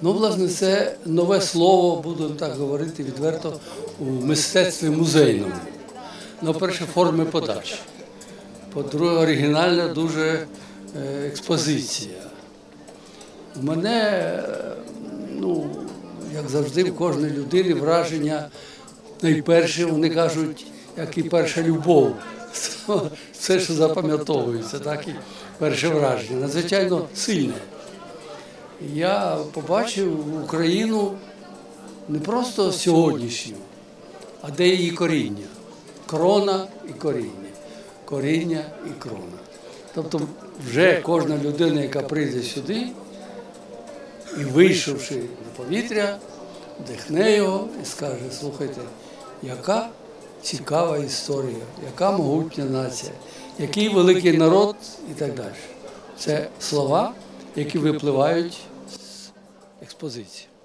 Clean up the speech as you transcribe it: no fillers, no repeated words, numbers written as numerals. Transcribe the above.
Ну, власне, це нове слово, будемо так говорити відверто, у мистецтві музейному. По-перше, форми подачі. По-друге, оригінальна дуже експозиція. У мене, як завжди, в кожної людини враження найперше, вони кажуть, як і перша любов. Все, що запам'ятовується, так і перше враження. Надзвичайно сильне. Я побачив Україну не просто сьогоднішню, а де її коріння. Крона і коріння. Коріння і крона. Тобто вже кожна людина, яка прийде сюди, і вийшовши на повітря, вдихне його і скаже: слухайте, яка цікава історія, яка могутня нація, який великий народ і так далі. Це слова, які випливають з експозиції.